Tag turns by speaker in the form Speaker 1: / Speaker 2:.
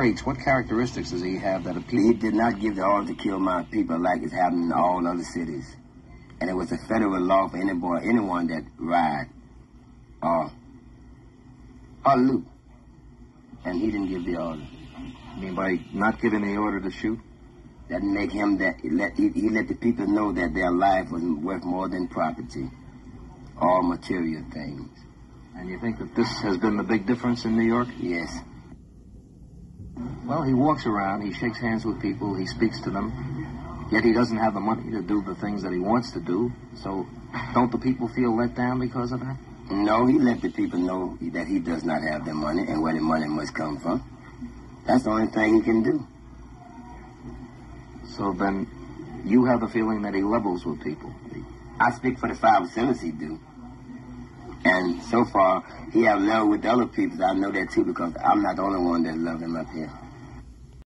Speaker 1: traits, what characteristics does he have that appeal?
Speaker 2: He did not give the order to kill my people like it's happening in all other cities. And it was a federal law for anyone that ride or loot. And he didn't give the order.
Speaker 1: I mean, by not giving the order to shoot?
Speaker 2: That make him that he let the people know that their life was worth more than property, all material things.
Speaker 1: And you think that this has been the big difference in New York?
Speaker 2: Yes.
Speaker 1: Well, he walks around, he shakes hands with people, he speaks to them, yet he doesn't have the money to do the things that he wants to do. So don't the people feel let down because of that?
Speaker 2: No, he let the people know that he does not have the money and where the money must come from. That's the only thing he can do.
Speaker 1: So then you have the feeling that he levels with people?
Speaker 2: I speak for the 5% he do. And so far, he have leveled with the other people. I know that too because I'm not the only one that love him up here.